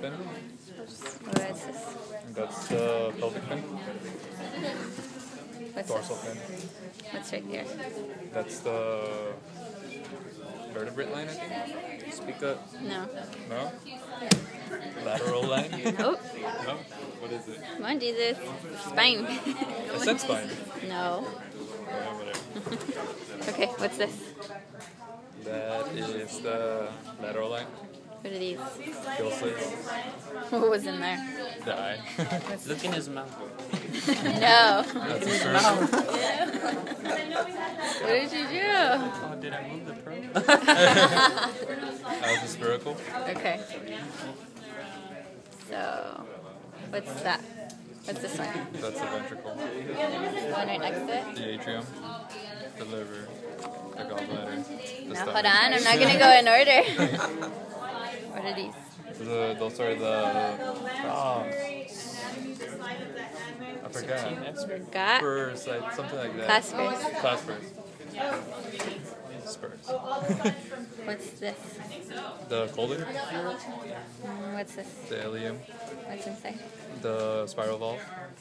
fin. What is this? That's the pelvic fin. What's Dorsal this? fin. What's right here? That's the vertebrate line, I think. Speak up. No. No? Lateral line? Nope. No? What is it? Come on, Jesus. Spine. I said spine. No. Yeah, whatever. Okay, what's this? That is the lateral line. What are these? Gill slits. What was in there? The eye. Look in his mouth. No. That's a cervical. What did you do? Oh, did I move the probe? That was a spherical. Okay. So, what's that? What's this one? That's a ventricle. The one right next to it? The atrium. The liver. The gallbladder. The No, stomach. hold on. I'm not going to go in order. What are these? Those are the... I forgot. Forgot? Spurs, like something like that. Claspers. Claspers. Spurs. What's this? The colon. What's this? The ileum. What's inside? The spiral valve.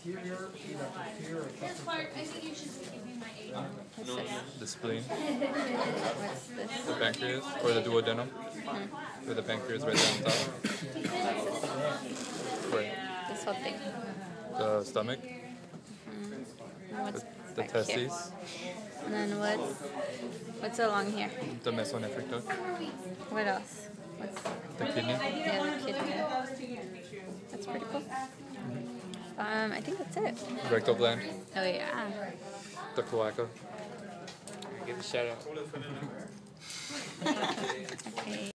What's this? The spleen. What's this? The pancreas. Or the duodenum. With the pancreas right down top. What's this? Right. This whole thing. The stomach. What's The back here? testes. And then what's along here? The mesonephric duct. What else? What's The kidney. the other kidney? That's pretty cool. I think that's it. Rectal gland. Oh yeah. The cloaca. Give a shout out. Okay.